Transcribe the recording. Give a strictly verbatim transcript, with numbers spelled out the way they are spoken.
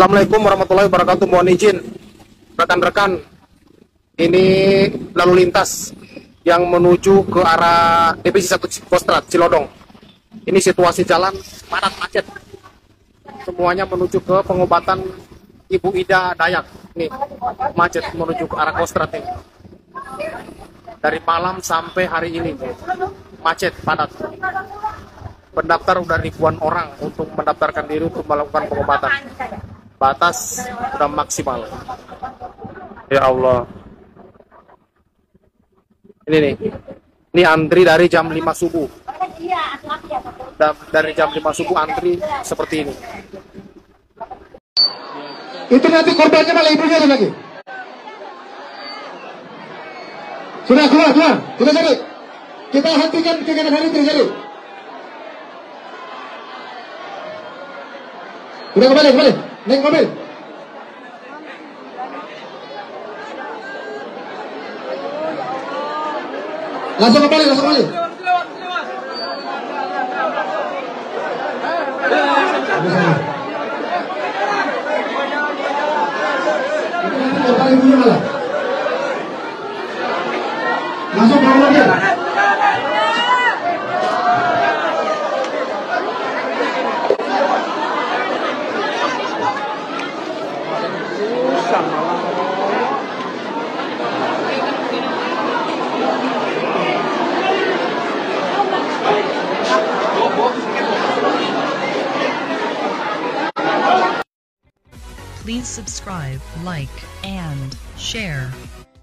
Assalamualaikum warahmatullahi wabarakatuh. Mohon izin rekan-rekan, ini lalu lintas yang menuju ke arah Divisi satu Kostrad Cilodong. Ini situasi jalan padat macet. Semuanya menuju ke pengobatan Ibu Ida Dayak. Nih, macet menuju ke arah Kostrad ini. Dari malam sampai hari ini macet padat. Pendaftar udah ribuan orang untuk mendaftarkan diri untuk melakukan pengobatan. Batas sudah maksimal. Ya Allah. Ini nih. Ini antri dari jam lima subuh. Da dari jam lima subuh antri seperti ini. Itu nanti korbannya malah ibunya lagi. Sudah keluar, keluar. Kita cari. Kita hentikan kegiatan hari ini terjadi. Udah kembali, kembali. Naik mobil. Langsung kembali, langsung kembali. Langsung ke mobil. Please subscribe, like, and share.